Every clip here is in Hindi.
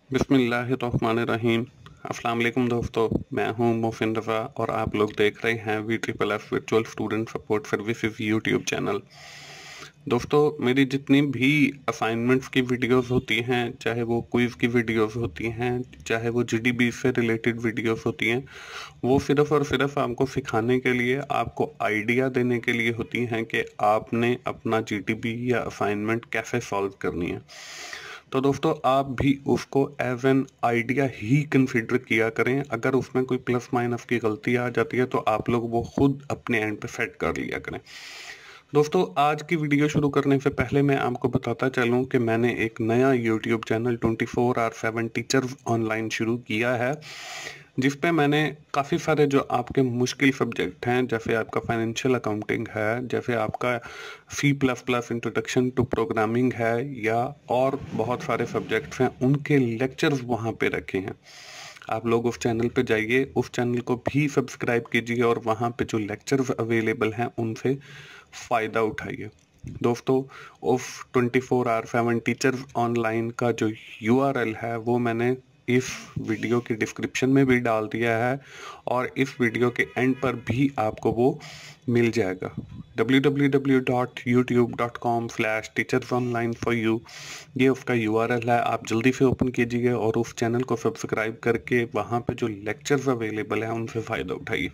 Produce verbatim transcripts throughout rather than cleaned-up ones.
बिस्मिल्लाहिर्रहमानिर्रहीम। अस्सलाम वालेकुम दोस्तों, मैं हूं मोहसिन रज़ा और आप लोग देख रहे हैं V triple F virtual student support services YouTube channel. दोस्तों, मेरी जितनी भी असाइनमेंट्स की वीडियोस होती हैं, चाहे वो क्विज़ की वीडियोस होती हैं, चाहे वो जीडीबी से रिलेटेड वीडियोस होती हैं, वो सिर्फ़ और सिर्फ आपको सिखाने के लिए, आपको आइडिया देने के लिए होती हैं कि आपने अपना जीडीबी या असाइनमेंट कैसे सॉल्व करनी है। तो दोस्तों, आप भी उसको एज एन आइडिया ही कंसिडर किया करें। अगर उसमें कोई प्लस माइनस की गलती आ जाती है तो आप लोग वो खुद अपने एंड पे सेट कर लिया करें। दोस्तों, आज की वीडियो शुरू करने से पहले मैं आपको बताता चलूं कि मैंने एक नया YouTube channel twenty four hour seven teachers online शुरू किया है, जिस पे मैंने काफ़ी सारे जो आपके मुश्किल सब्जेक्ट हैं, जैसे आपका फाइनेंशियल अकाउंटिंग है, जैसे आपका C plus plus introduction to programming है, या और बहुत सारे सब्जेक्ट्स हैं, उनके लेक्चर्स वहाँ पे रखे हैं। आप लोग उस चैनल पे जाइए, उस चैनल को भी सब्सक्राइब कीजिए और वहाँ पे जो लेक्चर्स अवेलेबल हैं उनसे फ़ायदा उठाइए। दोस्तों, उस twenty four hour seven teachers online का जो यू आर एल है वो मैंने इस वीडियो की डिस्क्रिप्शन में भी डाल दिया है और इस वीडियो के एंड पर भी आपको वो मिल जाएगा। W W W dot YouTube dot com slash teachers online for you, ये उसका यू आर एल है। आप जल्दी से ओपन कीजिए और उस चैनल को सब्सक्राइब करके वहाँ पे जो लेक्चर्स अवेलेबल हैं उनसे फ़ायदा उठाइए।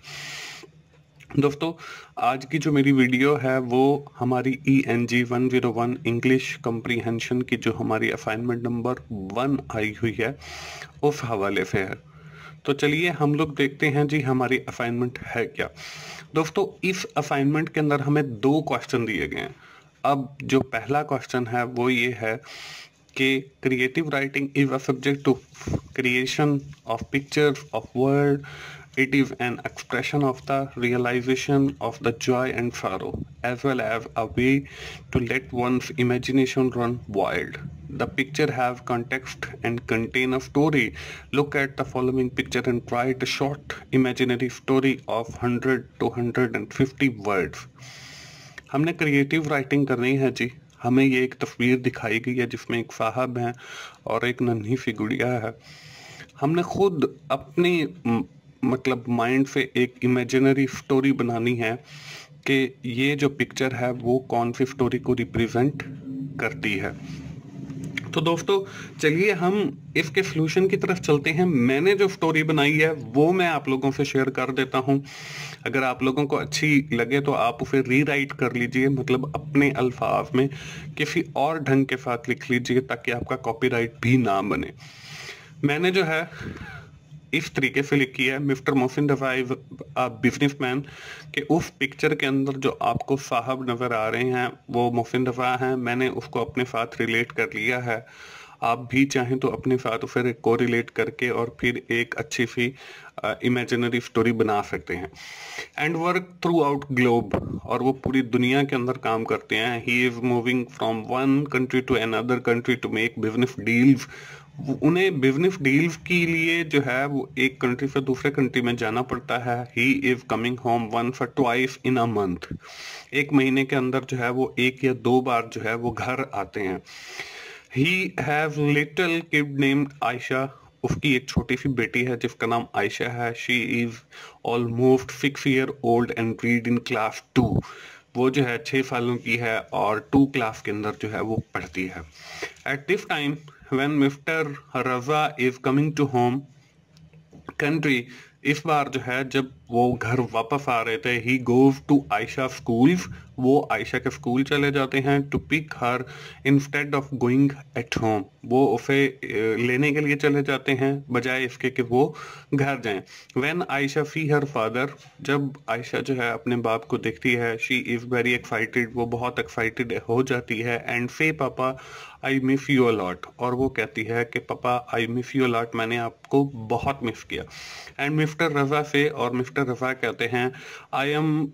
दोस्तों, आज की जो मेरी वीडियो है वो हमारी E N G one zero one English comprehension की जो हमारी असाइनमेंट नंबर वन आई हुई है उस हवाले से है। तो चलिए हम लोग देखते हैं जी हमारी असाइनमेंट है क्या। दोस्तों, इस असाइनमेंट के अंदर हमें दो क्वेश्चन दिए गए हैं। अब जो पहला क्वेश्चन है वो ये है कि creative writing is a subject to creation of pictures of word. It is an expression of the realization of the joy and sorrow, as well as a way to let one's imagination run wild. The picture have context and contain a story. Look at the following picture and write a short imaginary story of one hundred to one hundred fifty words. हमने क्रिएटिव राइटिंग करनी है जी। हमें ये एक तस्वीर दिखाई गई है जिसमें एक साहब हैं और एक नन्ही सी गुड़िया है। हमने खुद अपनी मतलब माइंड से एक इमेजिनरी स्टोरी बनानी है कि ये जो पिक्चर है वो कौन सी स्टोरी को रिप्रेजेंट करती है। तो दोस्तों, चलिए हम इसके सॉल्यूशन की तरफ चलते हैं। मैंने जो स्टोरी बनाई है वो मैं आप लोगों से शेयर कर देता हूं। अगर आप लोगों को अच्छी लगे तो आप उसे रीराइट कर लीजिए, मतलब अपने अल्फाज में किसी और ढंग के साथ लिख लीजिए ताकि आपका कॉपीराइट भी ना बने। मैंने जो है इस तरीके से लिखी है, mister Mohsin Raza is a businessman, कि उस पिक्चर के अंदर जो आपको साहब नज़र आ रहे हैं वो मोहसिन रज़ा हैं। मैंने उसको अपने साथ रिलेट कर लिया है। आप भी चाहें तो अपने साथ उसे को रिलेट करके और फिर एक अच्छी सी इमेजिनरी स्टोरी बना सकते हैं। And work throughout globe, और वो पूरी दुनिया के अंदर काम करते हैं। He is moving from one country to another country to make business deals. उन्हें बिजनेस डील्स के लिए जो है वो एक कंट्री से दूसरे कंट्री में जाना पड़ता है। He is coming home once और ट्वाइस इन अ मंथ, एक महीने के अंदर जो है वो एक या दो बार जो है वो घर आते हैं। He have little kid named Ayesha, उसकी एक छोटी सी बेटी है जिसका नाम आयशा है। She is almost six year old and read in class two, वो जो है छः सालों की है और टू क्लास के अंदर जो है वो पढ़ती है। At this time when Mister Raza is coming to home country, इस बार जो है जब वो घर वापस आ रहे थे, he goes to Ayesha school, वो आयशा के स्कूल चले जाते हैं। To pick her instead of going at home, वो उसे लेने के लिए चले जाते हैं बजाय इसके कि वो घर जाएं। When Ayesha see her father, जब आयशा जो है अपने बाप को देखती है, शी इज़ वेरी एक्साइटेड, वो बहुत एक्साइटेड हो जाती है। And say papa I miss you a lot, और वो कहती है कि papa I miss you a lot, मैंने आपको बहुत मिस किया। एंड मिस्टर रज़ा से, और मिस्टर रज़ा कहते हैं, I am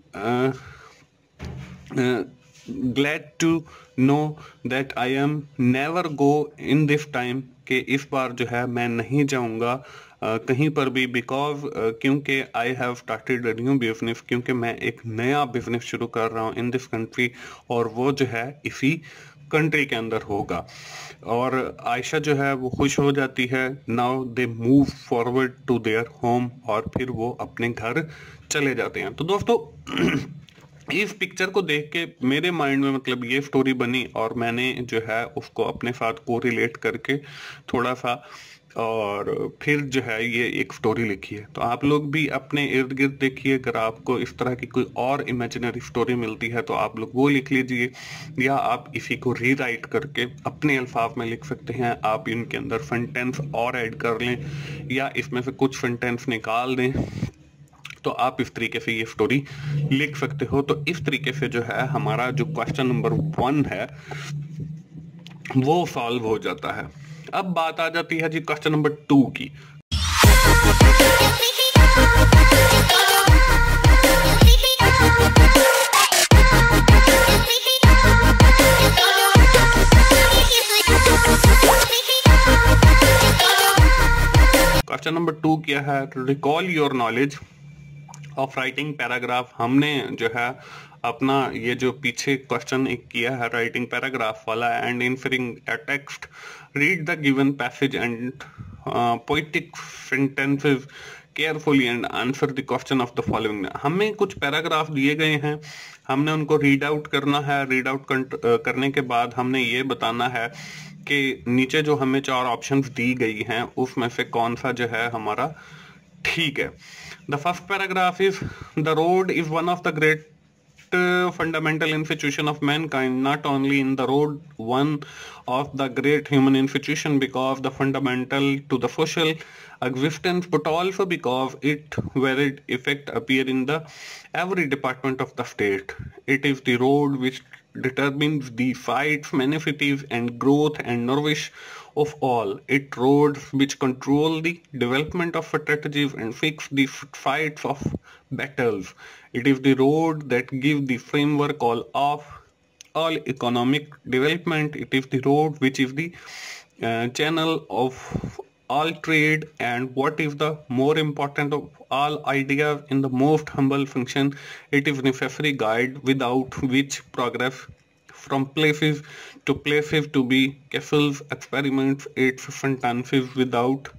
glad to know that I am never go in this time, कि इस बार जो है मैं नहीं जाऊंगा uh, कहीं पर भी, बिकॉज uh, क्योंकि I have started a new business, क्योंकि मैं एक नया बिजनेस शुरू कर रहा हूँ इन दिस कंट्री, और वो जो है इसी कंट्री के अंदर होगा। और आयशा जो है वो खुश हो जाती है। Now they move forward to their home, और फिर वो अपने घर चले जाते हैं। तो दोस्तों इस पिक्चर को देख के मेरे माइंड में मतलब ये स्टोरी बनी, और मैंने जो है उसको अपने साथ को रिलेट करके थोड़ा सा और फिर जो है ये एक स्टोरी लिखी है। तो आप लोग भी अपने इर्द गिर्द देखिए, अगर आपको इस तरह की कोई और इमेजिनरी स्टोरी मिलती है तो आप लोग वो लिख लीजिए, या आप इसी को रीराइट करके अपने अल्फाज में लिख सकते हैं। आप इनके अंदर सेंटेंस और ऐड कर लें, या इसमें से कुछ सेंटेंस निकाल दें, तो आप इस तरीके से ये स्टोरी लिख सकते हो। तो इस तरीके से जो है हमारा जो क्वेश्चन नंबर वन है वो सॉल्व हो जाता है। अब बात आ जाती है जी क्वेश्चन नंबर टू की। क्वेश्चन नंबर टू क्या है? Recall your knowledge of writing paragraph. हमने जो है अपना ये जो पीछे क्वेश्चन एक किया है राइटिंग पैराग्राफ वाला, and inferring a text, read the given passage and poetic sentences carefully and answer the question of the following. हमें कुछ पैराग्राफ दिए गए हैं, हमने उनको रीड आउट करना है। रीड आउट करने के बाद हमने ये बताना है कि नीचे जो हमें चार ऑप्शंस दी गई हैं उसमें से कौन सा जो है हमारा ठीक है। The first paragraph is, the road is one of the great uh, fundamental institution of mankind, not only in the road one of the great human institution because the fundamental to the social existence, but also because it varied effect appear in the every department of the state. It is the road which determines the fights, benefits and growth and nourish of all. It roads which control the development of strategies and fix the fights of battles. It is the road that gives the framework all of all economic development. It is the road which is the uh, channel of all trade, and what is the more important of all ideas in the most humble function, it is necessary guide without which progress from places to places to be castles, experiments, its sentences without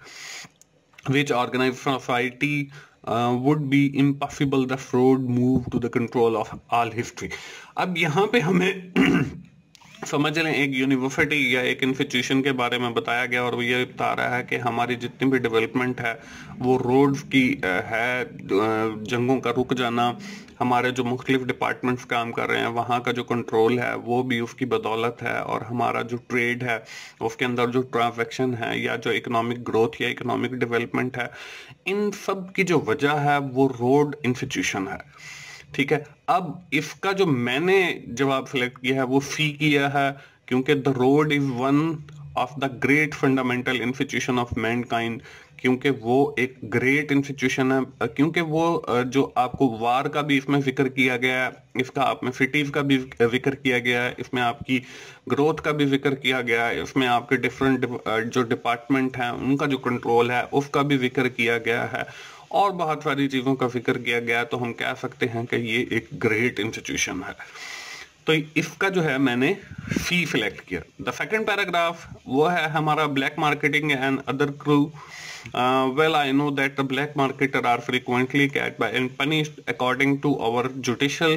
which organized society uh, would be impossible. The road move to the control of all history. अब यहाँ पे हमें समझ लें एक यूनिवर्सिटी या एक इंस्टीट्यूशन के बारे में बताया गया, और वो ये बता रहा है कि हमारी जितनी भी डेवलपमेंट है वो रोड्स की है, जंगों का रुक जाना, हमारे जो मुख्तलिफ डिपार्टमेंट्स काम कर रहे हैं वहाँ का जो कंट्रोल है वो भी उसकी बदौलत है, और हमारा जो ट्रेड है उसके अंदर जो ट्रांजैक्शन है या जो इकोनॉमिक ग्रोथ या इकोनॉमिक डेवलपमेंट है, इन सब की जो वजह है वो रोड इंस्टीट्यूशन है। ठीक है, अब इसका जो मैंने जवाब सिलेक्ट किया है वो सी किया है, क्योंकि the road is one of the great fundamental institution of mankind, क्योंकि वो एक ग्रेट इंस्टीट्यूशन है, क्योंकि वो जो आपको वार का भी इसमें जिक्र किया गया है, इसका आपने सिटीज का भी जिक्र किया गया है, इसमें आपकी ग्रोथ का भी जिक्र किया गया है, इसमें आपके डिफरेंट जो डिपार्टमेंट हैं उनका जो कंट्रोल है उसका भी जिक्र किया गया है, और बहुत सारी चीज़ों का जिक्र किया गया। तो हम कह सकते हैं कि ये एक ग्रेट इंस्टीट्यूशन है। तो इसका जो है मैंने सी सिलेक्ट किया। द सेकंड पैराग्राफ वो है हमारा black marketing and other crew. Well I know that the black marketer are frequently caught by and punished according to our judicial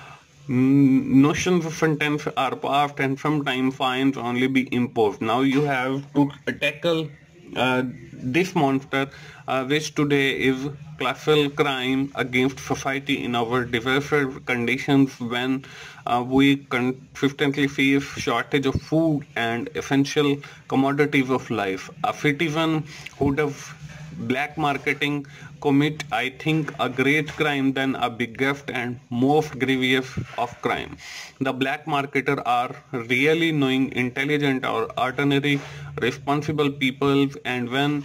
notions of sentence are passed and sometimes fines only be imposed. Now you have to tackle uh, this monster uh, which today is classical crime against society in our diverse conditions when uh, we consistently face shortage of food and essential commodities of life. A citizen who does black marketing commit, I think, a great crime than a biggest and most grievous of crime. The black marketer are really knowing, intelligent or ordinary responsible people, and when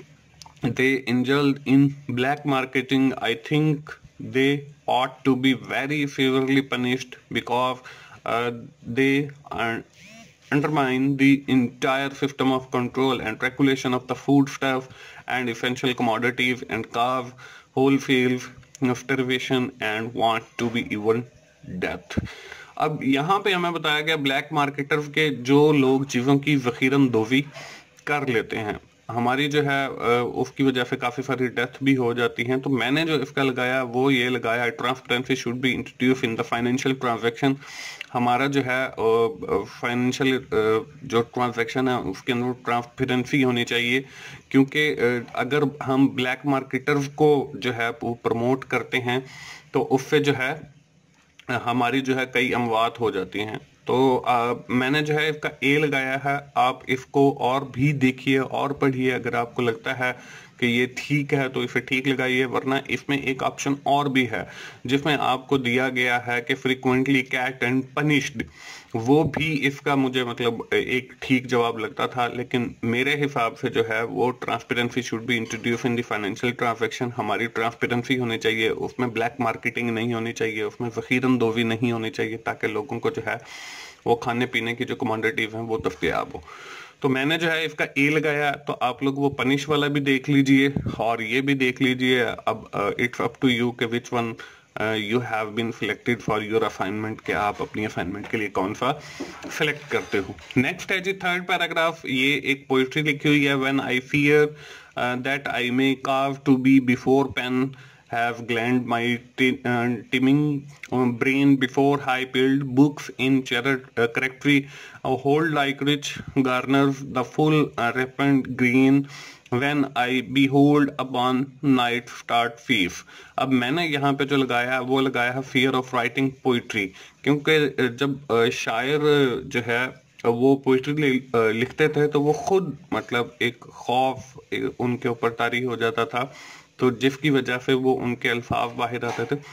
they indulge in black marketing, I think they ought to be very severely punished because uh, they are undermine the entire system of control and regulation of the foodstuff and essential commodities and cause wholesale starvation and want to be even death. अब यहाँ पे हमें बताया गया ब्लैक मार्केटर के जो लोग चीज़ों की ज़ख़ीरन दोज़ी कर लेते हैं, हमारी जो है उसकी वजह से काफ़ी सारी डेथ भी हो जाती हैं। तो मैंने जो इसका लगाया वो ये लगाया, transparency should be introduce in the financial transaction. हमारा जो है फाइनेंशियल जो ट्रांजैक्शन है उसके अंदर ट्रांसपेरेंसी होनी चाहिए, क्योंकि अगर हम ब्लैक मार्केटर्स को जो है वो प्रमोट करते हैं तो उससे जो है हमारी जो है कई अमवात हो जाती हैं। तो आ, मैंने जो है इसका ए लगाया है। आप इसको और भी देखिए और पढ़िए, अगर आपको लगता है कि ये ठीक है तो इसे ठीक लगाइए, वरना इसमें एक ऑप्शन और भी है जिसमें आपको दिया गया है कि फ्रीक्वेंटली कैट एंड पनिश्ड, वो भी इसका मुझे मतलब एक ठीक जवाब लगता था, लेकिन मेरे हिसाब से जो है वो transparency should be introduce in the financial transaction. हमारी ट्रांसपेरेंसी होनी चाहिए, उसमें ब्लैक मार्केटिंग नहीं होनी चाहिए, उसमें ज़ख़ीरन दोज़ी नहीं होनी चाहिए, ताकि लोगों को जो है वो खाने पीने की जो कमोडिटीज हैं वो दस्तयाब हो। तो मैंने जो है इसका ए लगाया। तो आप लोग वो पनिश वाला भी देख लीजिए और ये भी देख लीजिए। अब इट्स अप टू यू कि which one you have been selected for your assignment, कि आप अपनी असाइनमेंट के लिए कौन सा सिलेक्ट करते हो। नेक्स्ट है जी थर्ड पैराग्राफ। ये एक पोइट्री लिखी हुई है। When I fear that I may carve to be before pen have gladdened my uh, teeming um, brain before I peeled books in cherry uh, correctory, a hold like rich garners the full uh, ripened green when I behold upon night start thief। अब मैंने यहाँ पे जो लगाया वो लगाया है fear of writing poetry, क्योंकि जब शायर जो है वो पोइट्री लिखते थे तो वो खुद मतलब एक खौफ उनके ऊपर तारी हो जाता था, तो जिसकी वजह से वो उनके अल्फाज बाहर आते थे।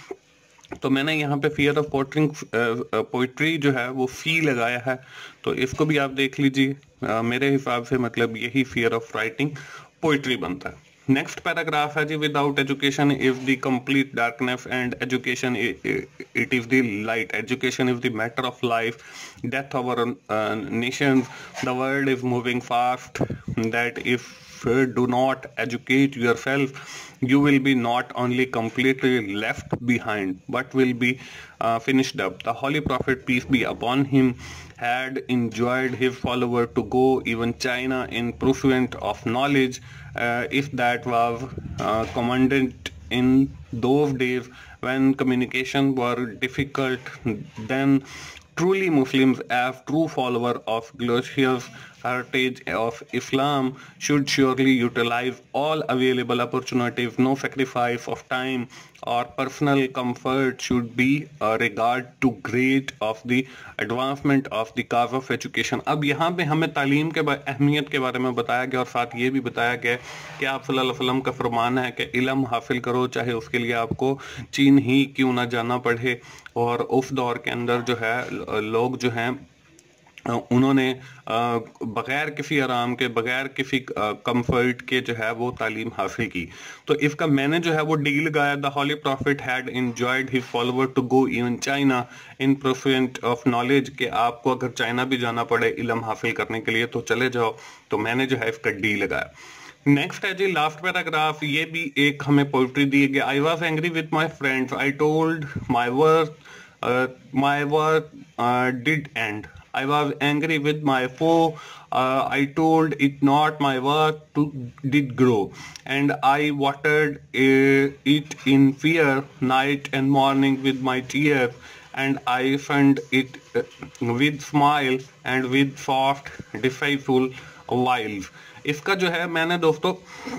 तो मैंने यहाँ पे फियर ऑफ पोइट्री पोइट्री जो है वो फी लगाया है, तो इसको भी आप देख लीजिए। मेरे हिसाब से मतलब यही फियर ऑफ राइटिंग पोइट्री बनता है। नेक्स्ट पैराग्राफ है जी, without education is the complete darkness and education it is the light. Education is the matter of life, death of our nation, the world is moving fast, that if do not educate yourself you will be not only completely left behind but will be uh, finished up. The holy prophet, peace be upon him, had enjoyed his follower to go even China in pursuit of knowledge, uh, if that was uh, commanded in those days when communication were difficult. Then truly Muslims, as true follower of glorious heritage of Islam, should surely utilize all available opportunities. No sacrifice of time or personal comfort should be a regard to great of the advancement of the cause of education। अब यहाँ पे हमें तालीम के अहमियत के बारे में बताया गया और साथ ये भी बताया गया कि आप सल्लल्लाहु अलैहि वसल्लम का फरमान है कि इल्म हासिल करो, चाहे उसके लिए आपको चीन ही क्यों ना जाना पड़े। और उस दौर के अंदर जो है लोग जो हैं उन्होंने बगैर किसी आराम के, बगैर किसी कंफर्ट के जो है वो तालीम हासिल की। तो इसका मैंने जो है वो डी लगाया। The holy prophet had enjoyed his follower to go even China in pursuit of knowledge, कि आपको अगर चाइना भी जाना पड़े इल्म हासिल करने के लिए तो चले जाओ। तो मैंने जो है इसका डी लगाया। नेक्स्ट है जी लास्ट पैराग्राफ। ये भी एक हमें पोइट्री दी गई। I was angry with my friends, I told my work my work did end. I was angry with my foe, uh, I told it not my work to did grow, and I watered uh, it in fear night and morning with my tears, and I fed it uh, with smile and with soft deceitful wiles। इसका जो है मैंने दोस्तों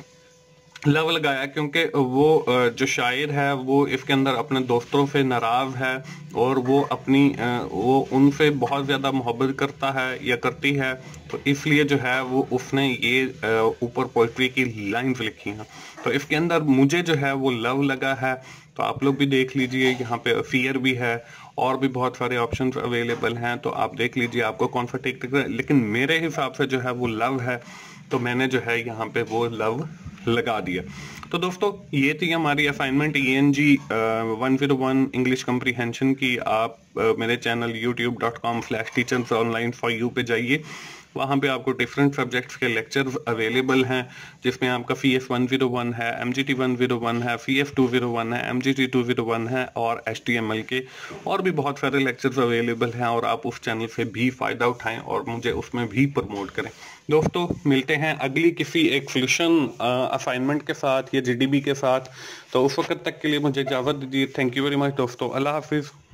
लव लगाया, क्योंकि वो जो शायर है वो इसके अंदर अपने दोस्तों से नाराज है और वो अपनी वो उनसे बहुत ज़्यादा मोहब्बत करता है या करती है, तो इसलिए जो है वो उसने ये ऊपर पोइट्री की लाइन्स लिखी हैं। तो इसके अंदर मुझे जो है वो लव लगा है। तो आप लोग भी देख लीजिए, यहाँ पे फियर भी है और भी बहुत सारे ऑप्शंस अवेलेबल हैं, तो आप देख लीजिए आपको कौन सा ठीक लग रहा है। लेकिन मेरे हिसाब से जो है वो लव है, तो मैंने जो है यहाँ पे वो लव लगा दिया। तो दोस्तों ये थी हमारी assignment E N G one zero one English comprehension की। आप uh, मेरे channel YouTube dot com slash teachers online for you पे जाइए वहाँ पे आपको डिफरेंट सब्जेक्ट्स के लेक्चर अवेलेबल हैं, जिसमें आपका C S one zero one है, M G T one zero one है, C F two zero one है, M G T two zero one है और एच टी एम एल के और भी बहुत सारे लेक्चर्स अवेलेबल हैं। और आप उस चैनल से भी फ़ायदा उठाएं और मुझे उसमें भी प्रमोट करें। दोस्तों मिलते हैं अगली किसी एक सोल्यूशन असाइनमेंट के साथ या जी डी बी के साथ। तो उस वक्त तक के लिए मुझे इजाज़त दीजिए। थैंक यू वेरी मच दोस्तों, अल्लाह हाफिज़।